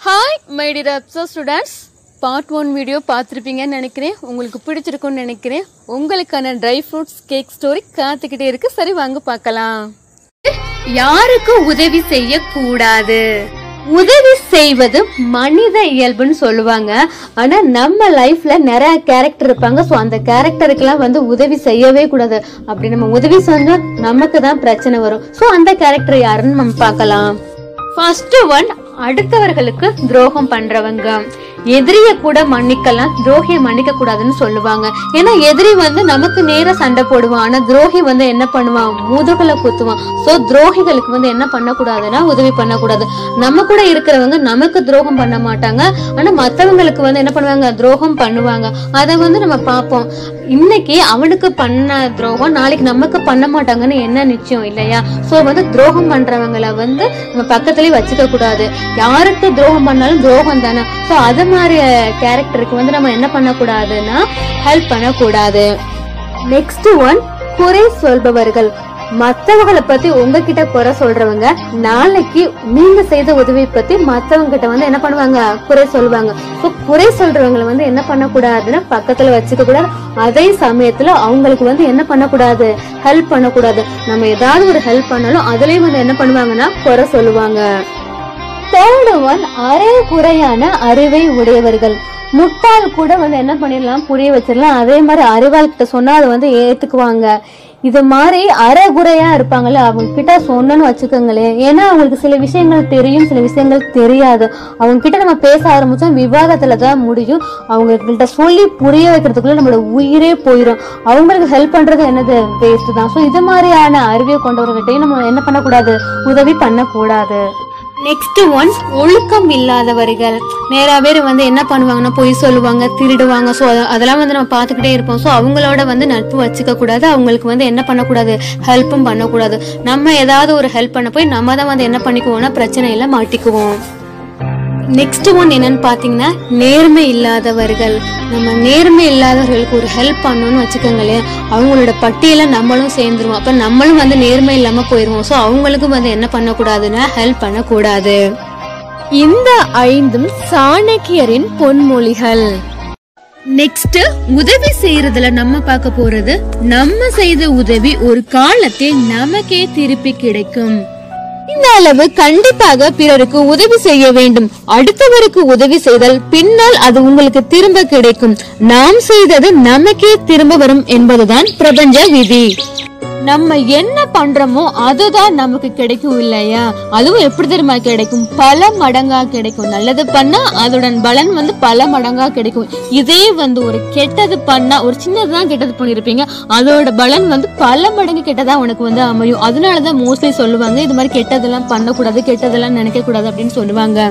Hi my dear அப்சோ students, part 1 video பார்த்துருப்பீங்கன்னு நினைக்கிறேன். உங்களுக்கு பிடிச்சிருக்கும்னு நினைக்கிறேன். உங்களுக்கான ட்ரை ஃப்ரூட்ஸ் கேக் ஸ்டோரி காத்துக்கிட்டே இருக்கு. சரி, வாங்க பார்க்கலாம். யாருக்கு உதவி செய்யக்கூடாது? உதவி செய்வது மனித இயல்புன்னு சொல்லுவாங்க. ஆனா நம்ம லைஃப்ல நிறைய கேரக்டர் இருப்பாங்க. ஸோ அந்த கேரக்டருக்கெல்லாம் உதவி செய்யவே கூடாது. அப்படி நம்ம உதவி செஞ்சா நமக்கு தான் பிரச்சனை வரும். ஸோ அந்த கேரக்டர் யாருன்னு நம்ம பார்க்கலாம். ஃபர்ஸ்ட் ஒன், அடுத்தவர்களுக்கு துரோகம் பண்றவங்க. எதிரிய கூட மன்னிக்கலாம், துரோகியை மன்னிக்க கூடாதுன்னு சொல்லுவாங்க. ஏன்னா எதிரி நமக்கு நேர சண்டை போடுவான். ஆனா துரோகி என்ன பண்ணுவான், முதுகுல குத்துவான். சோ துரோகிகளுக்கு என்ன பண்ணக்கூடாதுன்னா உதவி பண்ணக்கூடாது. நம்ம கூட இருக்கிறவங்க நமக்கு துரோகம் பண்ண மாட்டாங்க. ஆனா மத்தவங்களுக்கு என்ன பண்ணுவாங்க, துரோகம் பண்ணுவாங்க. அதை நம்ம பார்ப்போம். இன்னைக்கு அவனுக்கு பண்ண துரோகம் நாளைக்கு நமக்கு பண்ண மாட்டாங்கன்னு என்ன நிச்சயம் இல்லையா? சோ துரோகம் பண்றவங்களை நம்ம பக்கத்துலயே வச்சுக்க கூடாது. யாருக்கு துரோகம் பண்ணாலும் துரோகம் தானே. சோ அது மாதிரி கேரக்டருக்கு நம்ம என்ன பண்ணக்கூடாதுன்னா ஹெல்ப் பண்ணக்கூடாது. நெக்ஸ்ட் ஒன், குறை சொல்பவர்கள். மத்தவங்களை பத்தி உங்ககிட்ட குறை சொல்றவங்க நாளைக்கு நீங்க செய்த உதவி பத்தி மத்தவங்க கிட்ட என்ன பண்ணுவாங்க, குறை சொல்லுவாங்க. குறை சொல்றவங்களை என்ன பண்ணக்கூடாதுன்னா பக்கத்துல வச்சுக்க கூடாது. அதே சமயத்துல அவங்களுக்கு என்ன பண்ணக்கூடாது, ஹெல்ப் பண்ணக்கூடாது. நம்ம ஏதாவது ஒரு ஹெல்ப் பண்ணாலும் அதுலயும் என்ன பண்ணுவாங்கன்னா குறை சொல்லுவாங்க. தேர்ட் ஒன், அரை குறையான அறிவை உடையவர்கள். முட்டாள் கூட என்ன பண்ணிடலாம், புரிய வச்சிடலாம். அதே மாதிரி அறிவாள் கிட்ட சொன்னா அதை ஏத்துக்குவாங்க. இது மாதிரி அரைகுறையா இருப்பாங்கல்ல, அவங்க கிட்ட சொன்னன்னு வச்சுக்கோங்களேன். ஏன்னா அவங்களுக்கு சில விஷயங்கள் தெரியும், சில விஷயங்கள் தெரியாது. அவங்க கிட்ட நம்ம பேச ஆரம்பிச்சோம் விவாதத்துலதான் முடியும். அவங்க கிட்ட சொல்லி புரிய வைக்கிறதுக்குள்ள நம்மளோட உயிரே போயிடும். அவங்களுக்கு ஹெல்ப் பண்றது என்னது, வேஸ்ட் தான். ஸோ இது மாதிரியான அறிவை கொண்டவர்கிட்டையும் நம்ம என்ன பண்ணக்கூடாது, உதவி பண்ணக்கூடாது. நெக்ஸ்ட் ஒன், ஒழுக்கம் இல்லாதவர்கள். நிறைய பேர் என்ன பண்ணுவாங்கன்னா பொய் சொல்லுவாங்க, திருடுவாங்க. ஸோ அதெல்லாம் நம்ம பார்த்துக்கிட்டே இருப்போம். ஸோ அவங்களோட நட்பு வச்சுக்க கூடாது. அவங்களுக்கு என்ன பண்ணக்கூடாது, ஹெல்ப்பும் பண்ணக்கூடாது. நம்ம ஏதாவது ஒரு ஹெல்ப் பண்ண போய் நம்ம தான் என்ன பண்ணிக்குவோம்னா பிரச்சனையில மாட்டிக்குவோம். நெக்ஸ்ட் ஒன் என்னன்னு பாத்தீங்கன்னா, நேர்மை இல்லாதவர்கள். நம்ம நேர்மை இல்லாதவர்களுக்கு ஒரு ஹெல்ப் பண்ணணும்னு வச்சுக்கோங்களேன், அவங்களோட பட்டியல நம்மளும் சேர்ந்துருவோம். அப்ப நம்மளும் நேர்மை இல்லாம போயிருவோம். ஸோ அவங்களுக்கும் என்ன பண்ணக்கூடாதுன்னா ஹெல்ப் பண்ணக்கூடாது. இந்த 5 சாணக்கியரின் பொன்மொழிகள். நெக்ஸ்ட், உதவி செய்யறதுல நம்ம பார்க்க போறது, நம்ம செய்த உதவி ஒரு காலத்தில் நமக்கே திருப்பி கிடைக்கும். இந்த அளவு கண்டிப்பாக பிறருக்கு உதவி செய்ய வேண்டும். அடுத்தவருக்கு உதவி செய்தால் பின்னால் அது உங்களுக்கு திரும்ப கிடைக்கும். நாம் செய்தது நமக்கே திரும்ப வரும் என்பதுதான் பிரபஞ்ச விதி. நம்ம என்ன பண்றோமோ அதுதான் நமக்கு கிடைக்கும் இல்லையா? அதுவும் எப்படி தெரியுமா கிடைக்கும், பல மடங்கா கிடைக்கும். நல்லது பண்ணா அதோட பலன் பல மடங்கா கிடைக்கும். இதே ஒரு கெட்டது பண்ணா, ஒரு சின்னதுதான் கெட்டது பண்ணிருப்பீங்க, அதோட பலன் பல மடங்கு கெட்டதா உனக்கு அமையும். அதனாலதான் மோஸ்ட்லி சொல்லுவாங்க, இது மாதிரி கெட்டதெல்லாம் பண்ணக்கூடாது, கெட்டதெல்லாம் நினைக்க கூடாது அப்படின்னு சொல்லுவாங்க.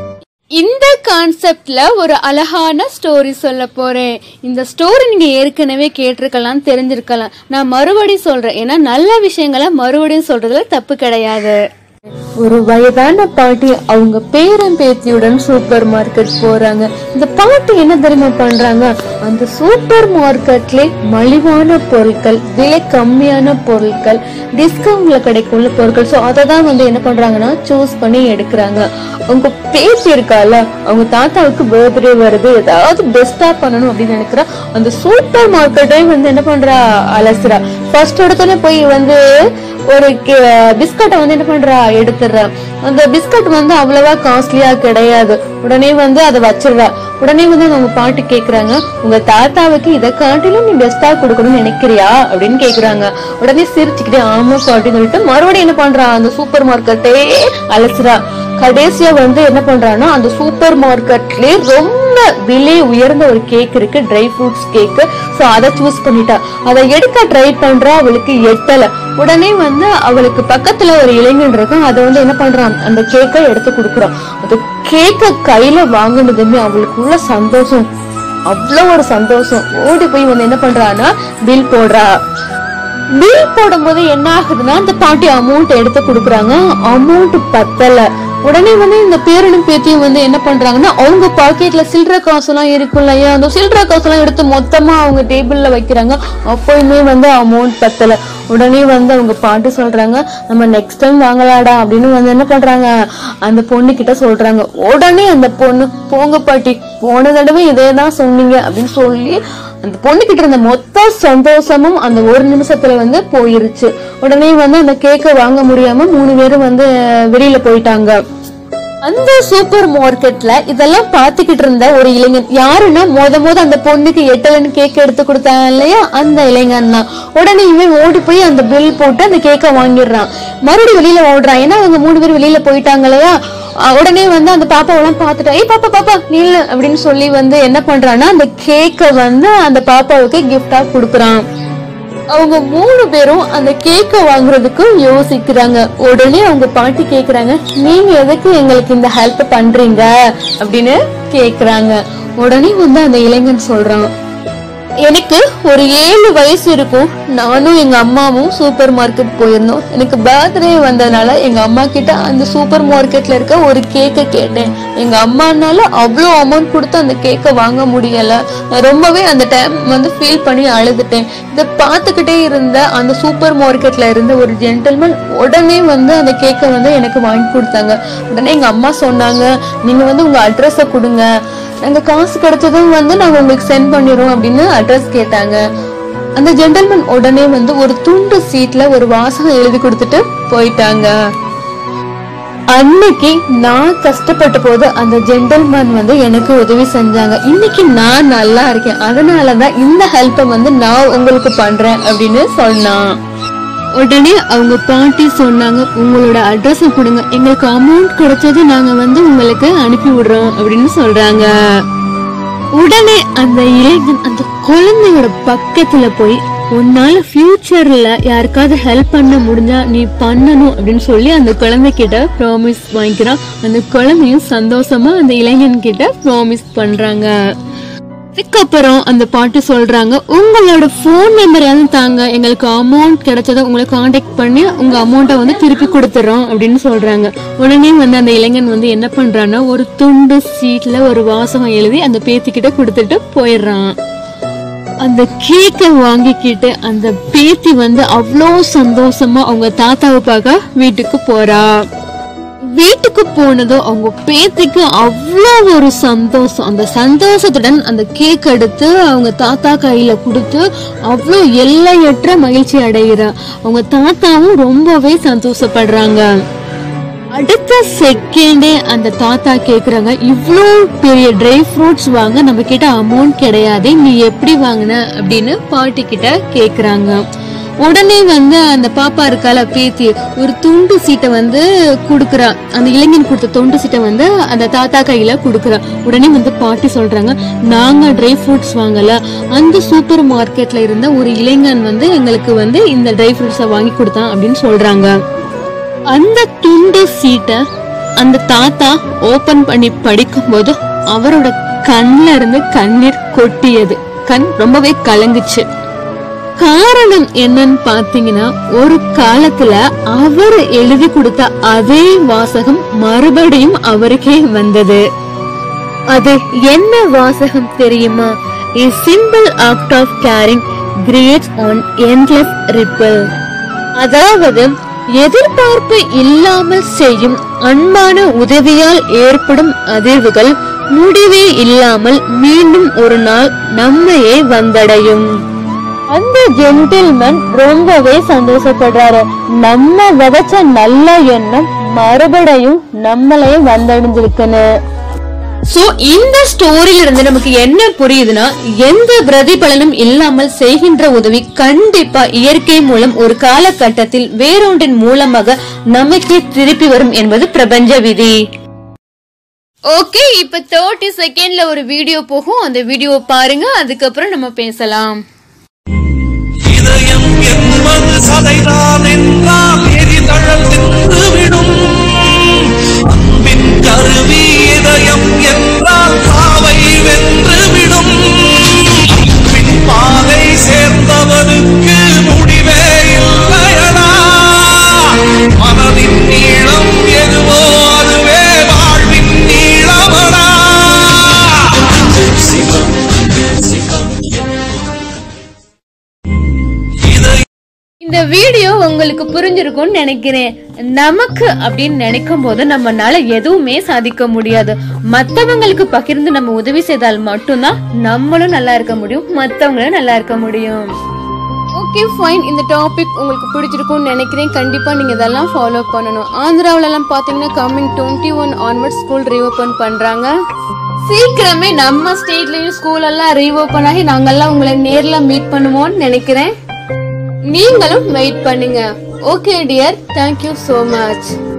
இந்த கான்செப்ட்ல ஒரு அழகான ஸ்டோரி சொல்ல போறேன். இந்த ஸ்டோரி நீங்க ஏற்கனவே கேட்டிருக்கலாம், தெரிஞ்சிருக்கலாம். நான் மறுபடியும் சொல்றேன், ஏன்னா நல்ல விஷயங்களை மறுபடியும் சொல்றதுல தப்பு கிடையாது. ஒரு வயதான பாட்டி அவங்க பேரன் பேத்தியுடன் சூப்பர் மார்க்கெட் போறாங்க. இந்த பாட்டி என்ன தெரியுமா பண்றாங்க, அந்த சூப்பர் மார்க்கெட்ல மலிவான பொருட்கள், விலை கம்மியான பொருட்கள், டிஸ்கவுண்ட்ல கிடைக்கும் பொருட்கள், சோ அததான் என்ன பண்றாங்கன்னா சூஸ் பண்ணி எடுக்கிறாங்க. அவங்க பேத்தி இருக்கால, அவங்க தாத்தாவுக்கு பர்த்டே வருது, ஏதாவது பெஸ்டா பண்ணணும் அப்படின்னு நினைக்கிறா. அந்த சூப்பர் மார்க்கெட்டையும் என்ன பண்றா, அலசுறா. ஃபர்ஸ்ட் இடத்துல போய் ஒரு பிஸ்கட்டை என்ன பண்றா, எடுத்துடுறா. அந்த பிஸ்கட் அவ்வளவா காஸ்ட்லியா கிடையாது. உடனே அதை வச்சிடுறா. உடனே அவங்க பாட்டு கேக்குறாங்க, உங்க தாத்தாவுக்கு இதை காட்டிலும் நீ பெஸ்டா கொடுக்கணும்னு நினைக்கிறியா அப்படின்னு கேக்குறாங்க. உடனே சிரிச்சுக்கிட்டே ஆமா பாட்டின்னு சொல்லிட்டு மறுபடியும் என்ன பண்றா, அந்த சூப்பர் மார்க்கெட்டே அலசுறா. கடைசியா என்ன பண்றான்னா, அந்த சூப்பர் மார்க்கெட்லயே ரொம்ப விலை உயர்ந்த ஒரு கேக் இருக்கு, ட்ரை ஃப்ரூட்ஸ் கேக். சோ அதை சூஸ் பண்ணிட்டா. அதை எடுக்க ட்ரை பண்றா, அவளுக்கு எட்டல. உடனே அவளுக்கு பக்கத்துல ஒரு இளைஞன் இருக்கும், அதை என்ன பண்றான், அந்த கேக்கை எடுத்து கொடுக்குறான். அந்த கேக்க கையில வாங்கினதுமே அவளுக்கு உள்ள சந்தோஷம், அவ்வளவு ஒரு சந்தோஷம். ஓடி போய் என்ன பண்றான்னா பில் போடுறா. பில் போடும்போது என்ன ஆகுதுன்னா அந்த பாட்டி அமௌண்ட் எடுத்து கொடுக்குறாங்க. அமௌண்ட் பத்தல. உடனே வந்து இந்த பேரனும் பேத்தியும் வந்து என்ன பண்றாங்கன்னா அவங்க பாக்கெட்ல சில்லற காசு எல்லாம் இருக்கும் இல்லையா, அந்த சில்லற காசு எல்லாம் எடுத்து மொத்தமா அவங்க டேபிள்ல வைக்கிறாங்க. அப்பயுமே வந்து அமௌண்ட் பத்தல. உடனே வந்து அவங்க பாட்டு சொல்றாங்க, நம்ம நெக்ஸ்ட் டைம் வாங்கலாடா அப்படின்னு வந்து என்ன பண்றாங்க அந்த பொண்ணு கிட்ட சொல்றாங்க. உடனே அந்த பொண்ணு, போங்க பாட்டி, போன தடவை இதேதான் சொன்னீங்க அப்படின்னு சொல்லி அந்த பொண்ணு கிட்ட இருந்த மொத்த சந்தோஷமும் அந்த ஒரு நிமிஷத்துல வந்து போயிருச்சு. உடனே வந்து அந்த கேக்க வாங்க முடியாம 3 பேரும் வந்து வெளியில போயிட்டாங்க. அந்த சூப்பர் மார்க்கெட்ல இதெல்லாம் பாத்துக்கிட்டு இருந்த ஒரு இளைஞன் யாருன்னா மொத அந்த பொண்ணுக்கு எட்டலன்னு கேக் எடுத்து கொடுத்தாங்க இல்லையா, அந்த இளைஞன் தான். உடனே இவன் ஓடி போய் அந்த பில் போட்டு அந்த கேக்க வாங்கிடுறான். மறுபடியும் வெளியில ஓடுறான். ஏன்னா அவங்க 3 பேர் வெளியில போயிட்டாங்க இல்லையா. உடனே வந்து அந்த பாப்பாவெல்லாம் பாத்துட்டா, ஏய் பாப்பா நீல அப்படின்னு சொல்லி வந்து என்ன பண்றான்னா அந்த கேக்க வந்து அந்த பாப்பாவுக்கு கிஃப்டா குடுக்குறான். அவங்க 3 பேரும் அந்த கேக்க வாங்குறதுக்கு யோசிக்கிறாங்க. உடனே அவங்க பாட்டி கேக்குறாங்க, நீங்க எதுக்கு எங்களுக்கு இந்த ஹெல்ப் பண்றீங்க அப்படின்னு கேக்குறாங்க. உடனே வந்து அந்த இளைஞன் சொல்றான், எனக்கு ஒரு 7 வயசு இருக்கும். நானும் எங்க அம்மாவும் சூப்பர் மார்க்கெட் போயிருந்தோம். எனக்கு பர்த்டே வந்ததுனால எங்க அம்மா கிட்ட அந்த சூப்பர் மார்க்கெட்ல இருக்க ஒரு கேக்க கேட்டேன். எங்க அம்மானால அவ்வளோ அமௌண்ட் கொடுத்து அந்த கேக்க வாங்க முடியல. நான் ரொம்பவே அந்த டைம் வந்து ஃபீல் பண்ணி அழுதுட்டேன். இதை பார்த்துக்கிட்டே இருந்த அந்த சூப்பர் மார்க்கெட்ல இருந்த ஒரு ஜென்டில்மேன் உடனே வந்து அந்த கேக்க வந்து எனக்கு வாங்கி கொடுத்தாங்க. உடனே எங்க அம்மா சொன்னாங்க, நீங்க வந்து உங்க அட்ரஸ கொடுங்க, நாங்க காசு கிடைச்சதும் வந்து நாங்க உங்களுக்கு சென்ட் பண்ணிடுறோம் அப்படின்னு அட்ரஸ் கேட்டாங்க. அந்த ஜென்டில்மேன் உடனே வந்து ஒரு துண்டு சீட்ல ஒரு வாசகம் எழுதி கொடுத்துட்டு போயிட்டாங்க. அன்னைக்கு நான் கஷ்டப்பட்ட போது அந்த ஜென்டில்மேன் வந்து எனக்கு உதவி செஞ்சாங்க. இன்னைக்கு நான் நல்லா இருக்கேன், அதனாலதான் இந்த ஹெல்ப்பை வந்து நான் உங்களுக்கு பண்றேன் அப்படின்னு சொன்னான். உடனே அவங்க பாட்டி சொன்னாங்க, உங்களோட அட்ரஸ் கொடுங்க, எங்களுக்கு அமௌண்ட் கிடைச்சது நாங்க வந்து உங்களுக்கு அனுப்பி விடுறோம் அப்படின்னு சொல்றாங்க. உடனே அந்த இளைஞன் அந்த குழந்தையோட பக்கத்துல போய், உன்னால ஃபியூச்சர்ல யாருக்காவது ஹெல்ப் பண்ண முடிஞ்சா நீ பண்ணணும் அப்படின்னு சொல்லி அந்த குழந்தை கிட்ட ப்ராமிஸ் வாங்கிக்கிறான். அந்த குழந்தையும் சந்தோஷமா அந்த இளைஞன் கிட்ட ப்ராமிஸ் பண்றாங்க. அதுக்கப்புறம் அந்த பாட்டு சொல்றாங்க, உங்களோட போன் நம்பரையாவது தாங்க, எங்களுக்கு அமௌண்ட் கிடைச்சதை உங்களை கான்டாக்ட் பண்ணி உங்க அமௌண்ட்டை வந்து திருப்பி கொடுத்துறோம் அப்படின்னு சொல்றாங்க. உடனே வந்து அந்த இளைஞன் வந்து என்ன பண்றான்னா ஒரு துண்டு சீட்ல ஒரு வாசகம் எழுதி அந்த பேத்திக்கிட்ட கொடுத்துட்டு போயிடுறான். அந்த கேக்க வாங்கிக்கிட்டு அந்த பேத்தி வந்து அவ்வளோ சந்தோஷமா அவங்க தாத்தாவை பார்க்க வீட்டுக்கு போறா. வீட்டுக்கு போனதும் அவங்க பேத்திக்கு அவ்வளோ ஒரு சந்தோஷம். அந்த சந்தோஷத்துடன் அந்த கேக் எடுத்து அவங்க தாத்தா கையில கொடுத்து அவ்வளோ எல்லையற்ற மகிழ்ச்சி அடைகிறா. அவங்க தாத்தாவும் ரொம்பவே சந்தோஷப்படுறாங்க. அடுத்த செகண்டே அந்த தாத்தா கேக்குறாங்க, இவ்வளோ பெரிய ட்ரை ஃப்ரூட்ஸ் வாங்க நம்ம கிட்ட அமௌண்ட் கிடையாது, நீ எப்படி வாங்கின அப்படின்னு பாட்டி கிட்ட கேக்குறாங்க. உடனே வந்து அந்த பாப்பா இருக்கால பேத்தி ஒரு துண்டு சீட்டை வந்து குடுக்குறா. அந்த இளைஞன் கொடுத்த துண்டு சீட்டை வந்து அந்த தாத்தா கையில குடுக்குறா. உடனே வந்து பாட்டி சொல்றாங்க, நாங்க ட்ரை ஃப்ரூட்ஸ் வாங்கல, அந்த சூப்பர் மார்க்கெட்ல இருந்த ஒரு இளைஞன் வந்து எங்களுக்கு வந்து இந்த ட்ரை ஃப்ரூட்ஸை வாங்கி கொடுத்தான் அப்படின்னு சொல்றாங்க. அந்த துண்டு சீட்டை அந்த தாத்தா ஓபன் பண்ணி படிக்கும் போது அவரோட கண்ல இருந்து கண்ணீர் கொட்டியது. கண் ரொம்பவே கலங்குச்சு. காரணம் என்னன்னு பாத்தீங்கன்னா, ஒரு காலத்துல அவர் எழுதி கொடுத்த அதே வாசகம் மறுபடியும் அவருக்கே வந்தது. அது என்ன வாசகம் தெரியுமா? A simple act of caring creates an endless ripple. அதாவது எதிர்பார்ப்பு இல்லாமல் செய்யும் அன்பான உதவியால் ஏற்படும் அதிர்வுகள் முடிவே இல்லாமல் மீண்டும் ஒரு நாள் நம்மையே வந்தடையும். அந்த ஜென்டில்மேன் ரொம்பவே சந்தோஷப்படுறாரு. நம்ம விதைச்ச நல்ல எண்ணம் மறுபடியும் நம்மளையே வந்தடைஞ்சிருக்குன்னு. சோ இந்த ஸ்டோரியில இருந்து நமக்கு என்ன புரியுதுன்னா, எந்த பிரதிபலனும் இல்லாமல் செய்கின்ற உதவி கண்டிப்பா இயற்கை மூலம் ஒரு காலகட்டத்தில் வேறொன்றின் மூலமாக நமக்கே திருப்பி வரும் என்பது பிரபஞ்ச விதி. ஓகே, இப்ப 30 செகண்ட்ல ஒரு வீடியோ போகும், அந்த வீடியோ பாருங்க, அதுக்கப்புறம் நம்ம பேசலாம். இதயம் என்பது சதைதான் என்றால் எரிதழல் தின்றுவிடும். அன்பின் கருவி இதயம் என்றால் சாவை வென்றுவிடும். அன்பின் பாதை சேர்ந்தவனுக்கு முடிவே வீடியோ உங்களுக்கு புரிஞ்சிருக்கும்னு நினைக்கிறேன். நமக்கு அப்படின்னு நினைக்கும் போது நம்மனால எதுவுமே சாதிக்க முடியாது. மத்தவங்களுக்கு பகிர்ந்து நம்ம உதவி செய்தால் மட்டும்தான் நம்மளும் நல்லா இருக்க முடியும், மத்தவங்களும் நல்லா இருக்க முடியும். ஓகே ஃபைன், இந்த டாபிக் உங்களுக்கு பிடிச்சிருக்கும்னு நினைக்கிறேன். கண்டிப்பா நீங்க இதெல்லாம் ஃபாலோ பண்ணணும். ஆந்திராவில எல்லாம் பாத்தீங்கன்னா கம்மிங் 21 ஆன்வர்ட் ஸ்கூல் ரீஓபன் பண்றாங்க. சீக்கிரமே நம்ம ஸ்டேட்லயும் ஸ்கூல் எல்லாம் ரீஓபன் ஆகி நாங்கெல்லாம் உங்களை நேர்ல மீட் பண்ணுவோம்னு நினைக்கிறேன். நீங்களும் வெயிட் பண்ணுங்க. Okay dear, thank you so much.